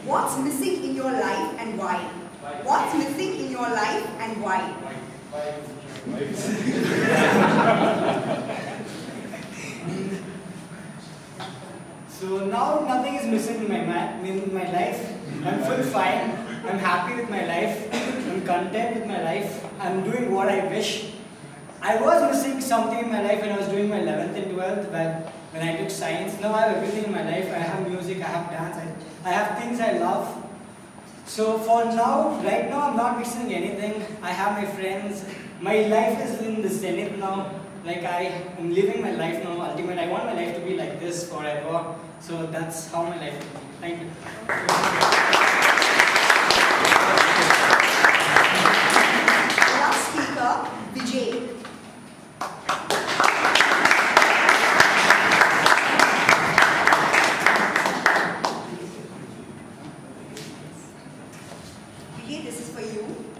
What's missing in your life and why? What's missing in your life and why? So now nothing is missing in my life. I'm full fine. I'm happy with my life. I'm content with my life. I'm doing what I wish. I was missing something in my life when I was doing my 11th and 12th, when I took science. Now I have everything in my life. I have music, I have dance, I have things I love. So for now, right now I'm not missing anything. I have my friends. My life is in the zenith now. Like I am living my life now, ultimately. I want my life to be like this forever. So that's how my life will be. Thank you. Last speaker, Vijay. Vijay, this is for you.